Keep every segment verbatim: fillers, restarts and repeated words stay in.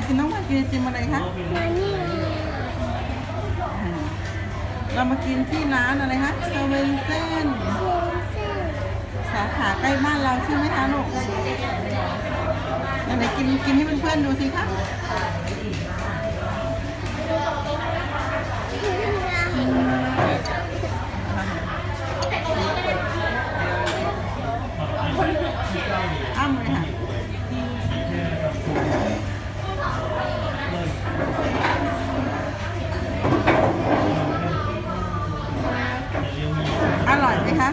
ติมน้องมากินไอติมอะไรคะเรามากินที่ร้านอะไรคะเซเว่นเซนสาขาใกล้บ้านเราใช่ไหมคะลูกไหนกินกินให้เพื่อนๆดูสิคะอ้ำเลยค่ะอร่อยไหมคะ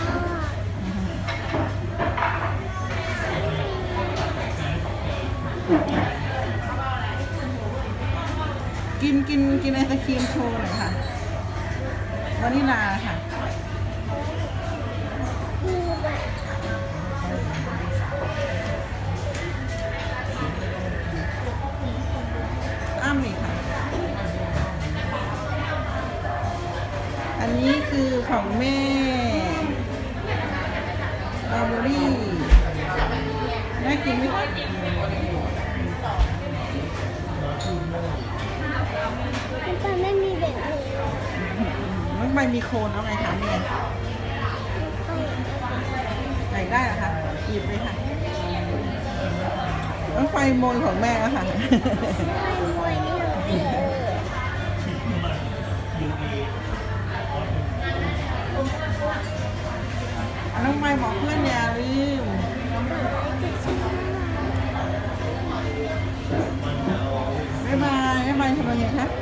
กินกินกินไอศครีมโชว์หน่อยค่ะวานิลาค่ะอ้ำนี่ค่ะอันนี้คือของแม่สตรอเบอรี่น่ากินไหมคะมันไม่มีแบบนี้มันไม่มีโคนแล้วไงคะเนี่ยไหนได้เหรอคะหยิบเลยค่ะต้องไฟโมยของแม่แล้วค่ะน้องไม้บอกเพื่อนอย่าลืมบ๊ายบายบ๊ายบายทำไมคะ